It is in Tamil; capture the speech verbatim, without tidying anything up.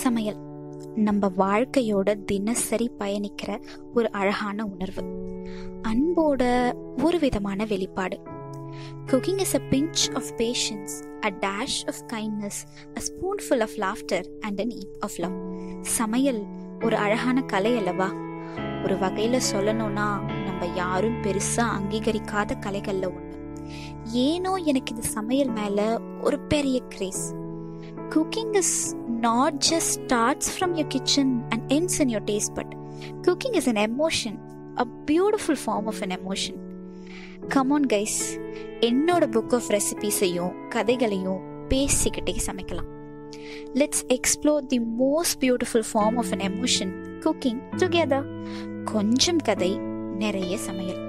சமையல் நம்ம வாழ்க்கையோட தினசரி பயணிக்கிற ஒரு அழகான உணர்வு, அன்போட ஒரு விதமான வெளிப்பாடு. Cooking is a pinch of patience, a dash of kindness, a spoonful of laughter and an heap of love. சமையல் ஒரு அழகான கலை அல்லவா? ஒரு வகையில சொல்லணும்னா நம்ம யாரும் பெருசா அங்கீகரிக்காத கலைகள்ல ஒண்ணு. ஏனோ எனக்கு இது சமையல் மேல ஒரு பெரிய craze. Cooking is not just starts from your kitchen and ends in your taste bud. Cooking is an emotion, a beautiful form of an emotion. Come on guys, என்னோட புக் ஆஃப் ரெசிபீஸையும் கதைகளையும் பேசிக்கிட்டே சமைக்கலாம். Let's explore the most beautiful form of an emotion, cooking together. கொஞ்சம் கதை, நிறைய சமையல்.